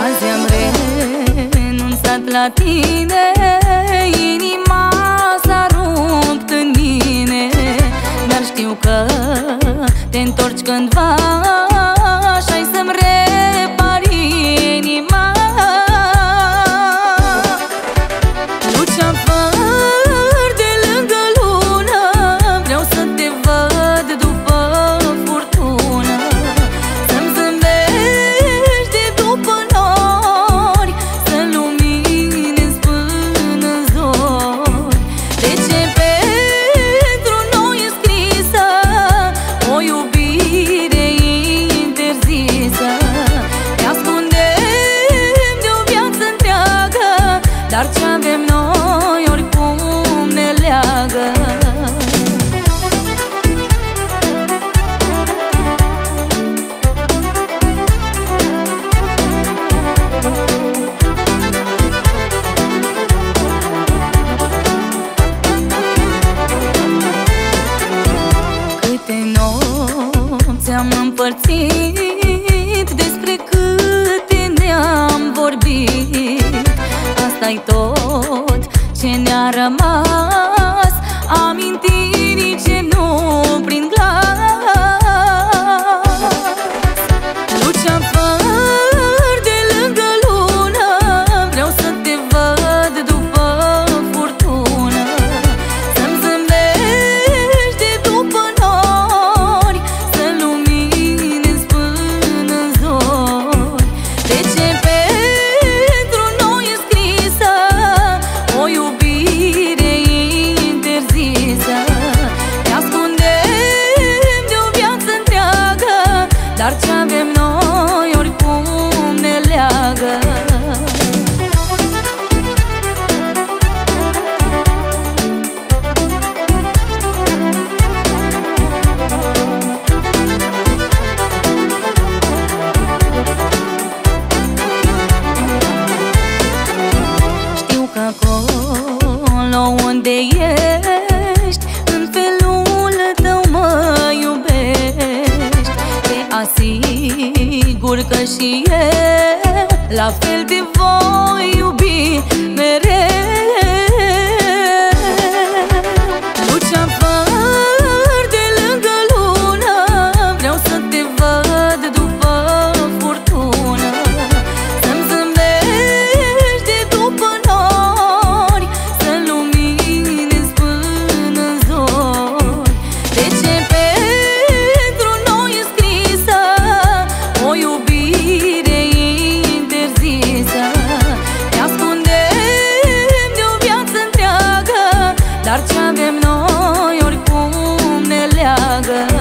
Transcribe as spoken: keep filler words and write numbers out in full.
Azi am renunțat la tine, inima s-a rupt în mine, dar știu că te întorci cândva și ai să-mi repari inima. Luceafăr de lângă lună, vreau să te văd după furtună, să-mi zâmbești de după nori, să luminezi până în zori. De ce pentru noi e scrisă o iubire interzisă? Te ascundem de o viață întreagă, dar ce avem noi oricum ne leagă. Câte nopți am împărțit, despre câte ne-am vorbit, asta-i tot ce ne-a rămas, amintirii ce nu prind glas. Luceafăr de lângă lună, vreau să te văd după furtună, să-mi zâmbești de după nori, să luminezi până în zori. De ce pentru noi e scrisă o iubire interzisă? Te ascundem de o viață întreagă, dar ce avem noi oricum ne leagă. Știu că acolo unde ești, în felul tău mă iubești. Te asigur că și eu la fel te voi iubi mereu. Luceafăr de lângă lună, vreau să te văd după furtună, să-mi zâmbești de după nori, să luminezi până în zori. De ce pentru noi e scrisă o iubire interzisă? Te ascundem de o viață întreagă, dar ce avem noi oricum ne leagă.